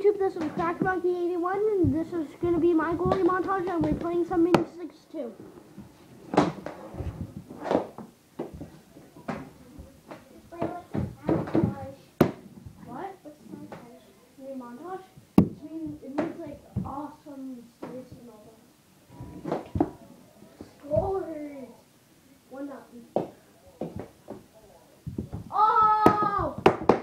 YouTube? This is CrackMonkey81, and this is going to be my goalie montage, and we're playing some Mini 6 too. What? What's montage? Mini montage? It means like awesome space and all that. Scores! 1-0. Oh!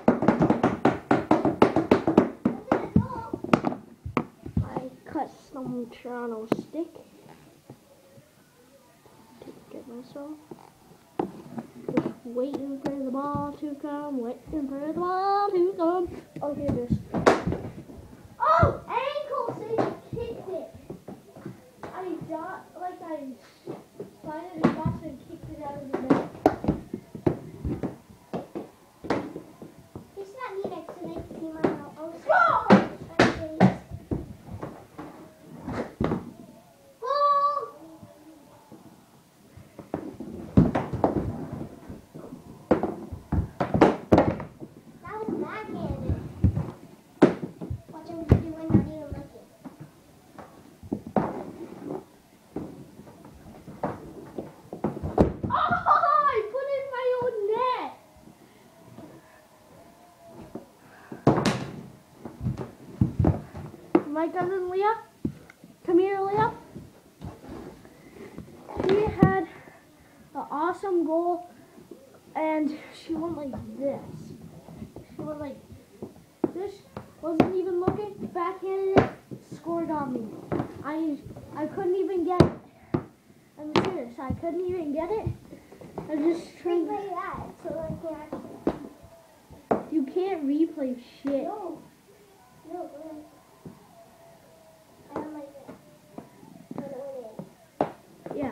I cut some Toronto stick to get myself. Just waiting for the ball to come, waiting for the ball to come. Oh, here it is. Oh! Ankle! So you kicked it. I slided it fast and kicked it out of the net. It's not needed to make the team out. Oh! My cousin Leah, come here, Leah. She had an awesome goal, and she went like this. She went like this, wasn't even looking, backhanded it, scored on me. I couldn't even get it. I'm serious, I couldn't even get it. I just tried. Replay that so I can actually. You can't replay shit. No, go ahead. I don't like it. When it is. Yeah.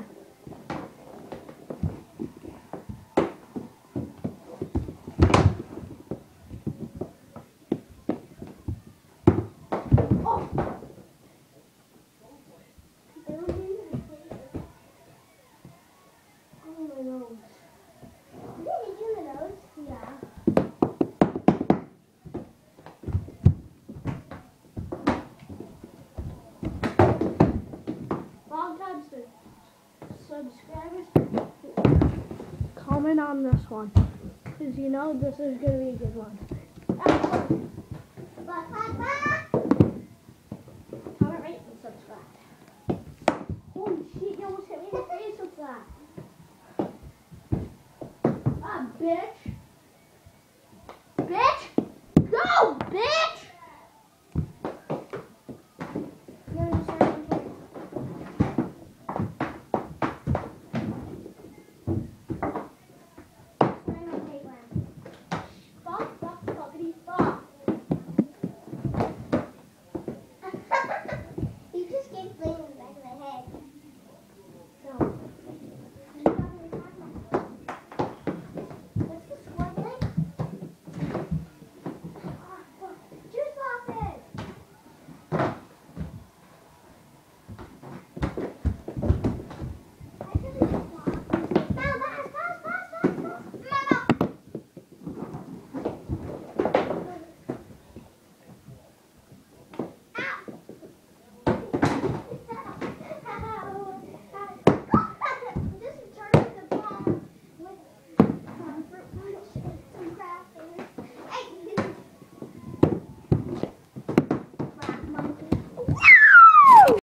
Oh! Oh, my nose. Did it hit you in the nose? Yeah. Long time subscribers, comment on this one, because you know this is going to be a good one.